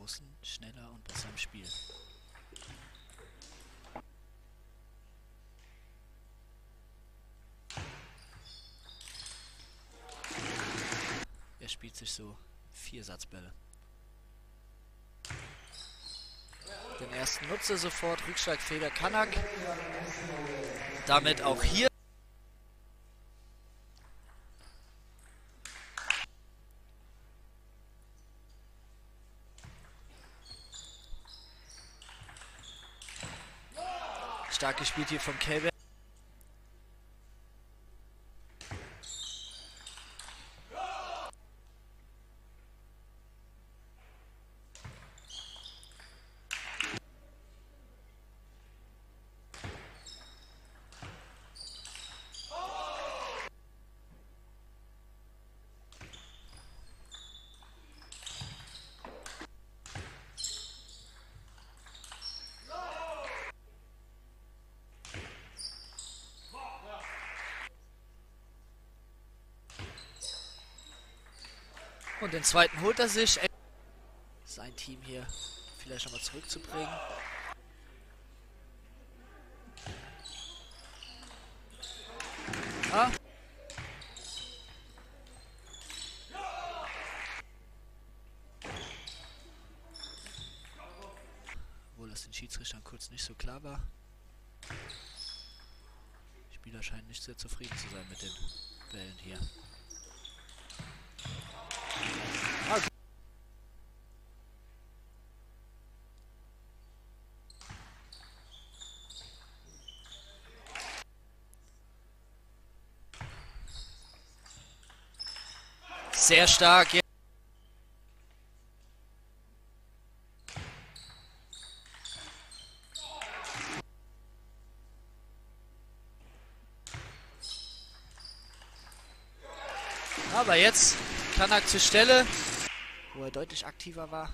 Russen schneller und besser im Spiel. Er spielt sich so 4 Satzbälle. Den ersten nutze sofort, Rückschlagfehler Kanak. Damit auch hier. Stark gespielt hier von Kelber. Und den zweiten holt er sich. Sein Team hier vielleicht nochmal zurückzubringen. Ah. Obwohl das den Schiedsrichtern kurz nicht so klar war. Die Spieler scheinen nicht sehr zufrieden zu sein mit den Bällen hier. Sehr stark. Aber jetzt Kanak zur Stelle, wo er deutlich aktiver war.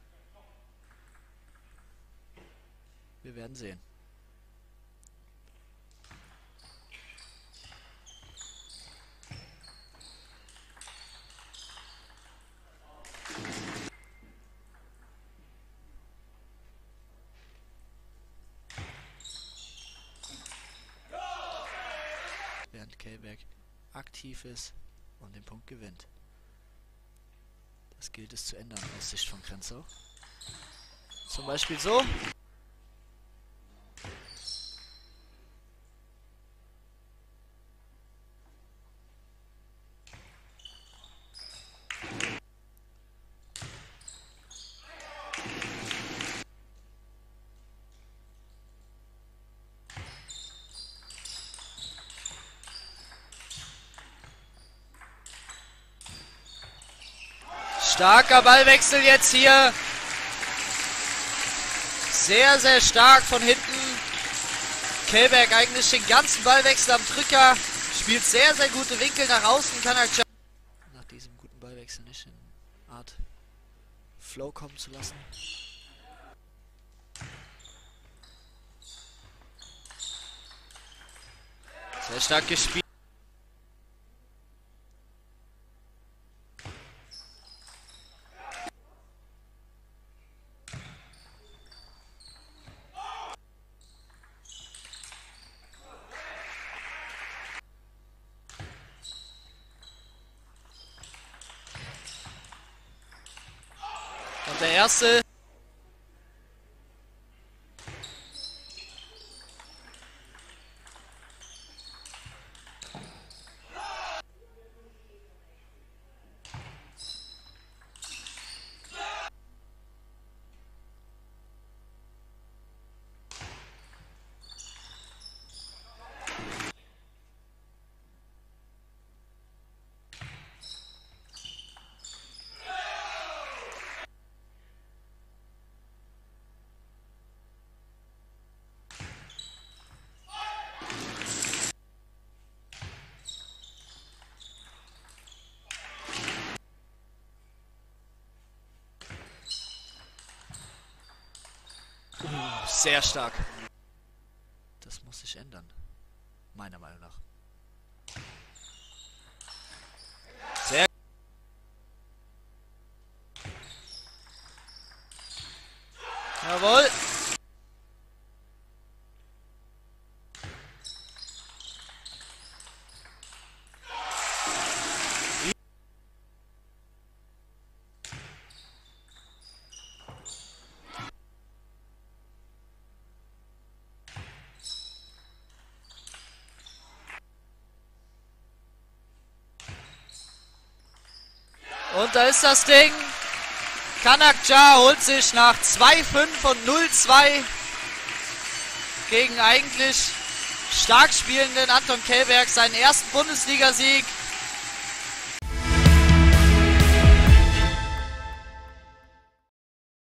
Wir werden sehen. Während Kelberg aktiv ist und den Punkt gewinnt. Das gilt es zu ändern aus Sicht von Krenzau. Zum Beispiel so. Starker Ballwechsel jetzt hier. Sehr, sehr stark von hinten. Kelberg eigentlich den ganzen Ballwechsel am Drücker. Spielt sehr, sehr gute Winkel nach außen. Kann er nach diesem guten Ballwechsel nicht in Art Flow kommen zu lassen. Sehr stark gespielt. Und der erste. Sehr stark. Das muss sich ändern. Meiner Meinung nach. Sehr. Und da ist das Ding. Kanakca holt sich nach 2-5 und 0-2 gegen eigentlich stark spielenden Anton Kellberg seinen ersten Bundesligasieg.